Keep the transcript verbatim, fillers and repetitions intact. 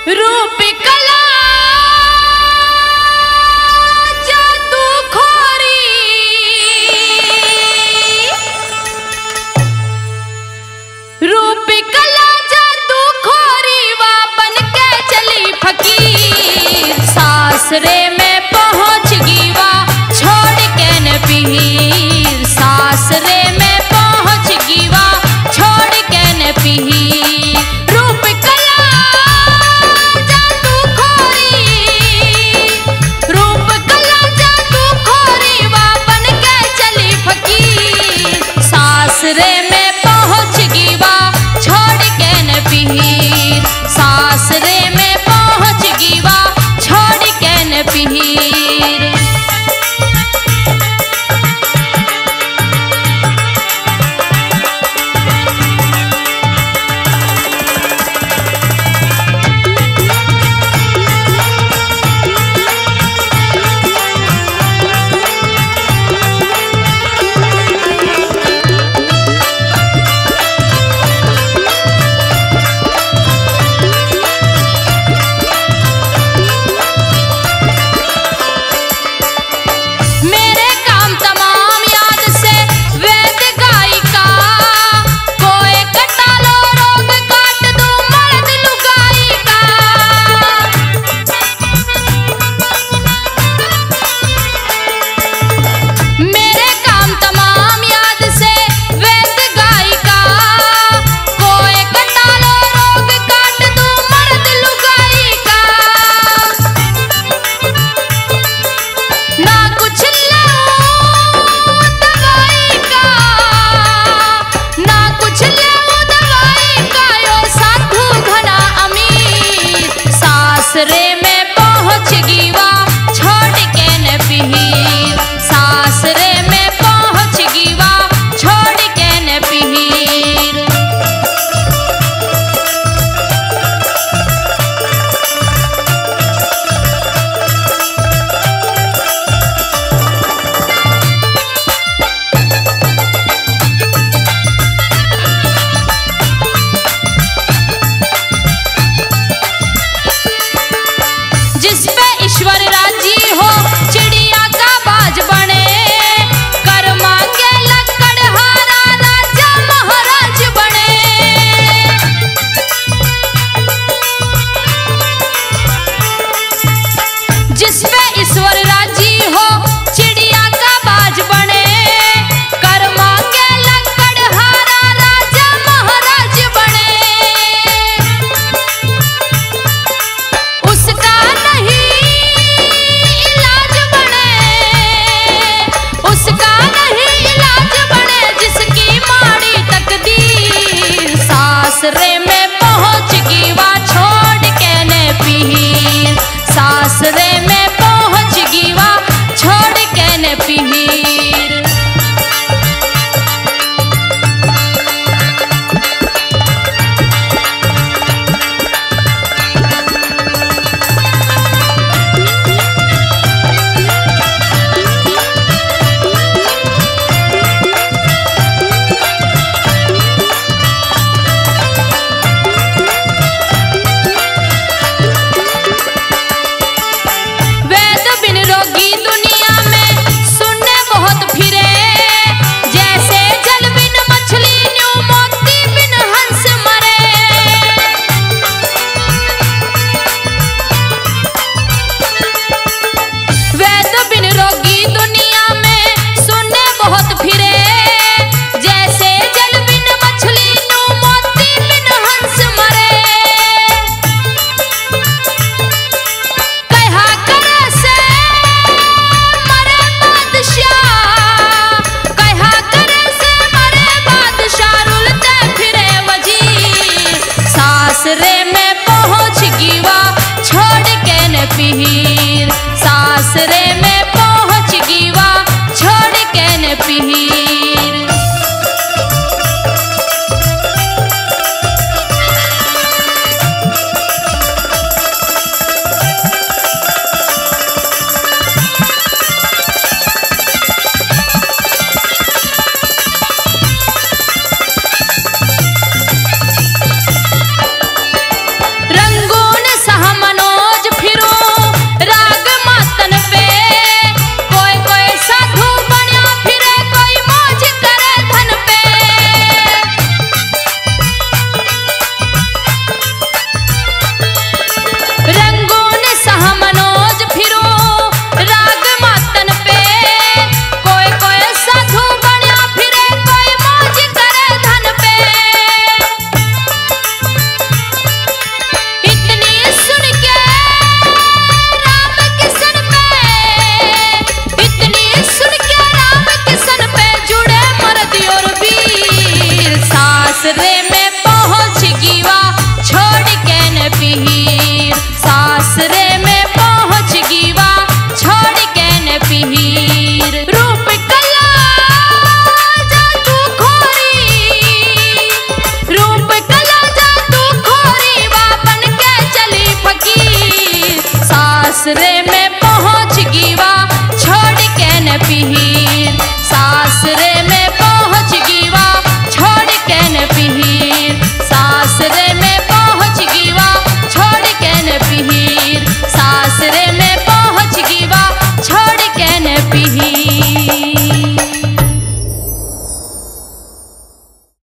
रूप कला जादू खोरी, रूप कला जादू खोरी वा बन के चली फकीर। सासरे में पहुंच गई वा छोड़ के न पीर। सासरे में पहुंच गई वा छोड़ के न पीर। रूप कला जादू खोरी, रूप कला जादू खोरी वा बन के चली फकीर। सासरे में पहुंच गई वा छोड़ के न पीर। सासरे में पहुंच गई वा छोड़ के न पीर। मेरे काम तमाम याद से वेद गायिका। कोई कटा लो रोग काट दूं मर्द लुगाई का। मेरे काम तमाम याद से वेद गायिका। कोई कटा लो रोग काट दूं मर्द लुगाई का। ना कुछ दवाई का, ना कुछ दवाई का यो साधु घना अमीर। सासरे में पहुंच गई वा छोड़ के न पीर। सासरे में पहुंच गई वा छोड़ के न पीर। जिस पे ईश्वर राजी हो चिड़िया का बाज बने। कर मांगे लकड़हारा राजा महाराज बने। जिस पे ईश्वर राजी हो चिड़िया का बाज बने। कर मांगे लकड़हारा राजा महाराज बने। उसका नहीं इलाज बने, उसका नहीं इलाज बने जिसकी माड़ी तकदीर। सासरे में पहुंच गई वा छोड़ के न पीर। सासरे में पहुंच गई वा छोड़ के न पीर। वेद बिन रोगी दुनिया में सुनने बहुत फिरे। जैसे जल बिन मछली न्यू मोती बिन हंस मरे। वेद बिन रोगी दुनिया में सुनने बहुत फिरे। जैसे जल बिन मछली न्यू मोती बिन हंस मरे। कहा करे से मरे बादशाह, कहा करे से मरे बादशाह रुलते फिरे वजीर। सासरे में पहुंच गई वा छोड़ के न पीर। सासरे में पहुंच गई वा छोड़ के न पीर।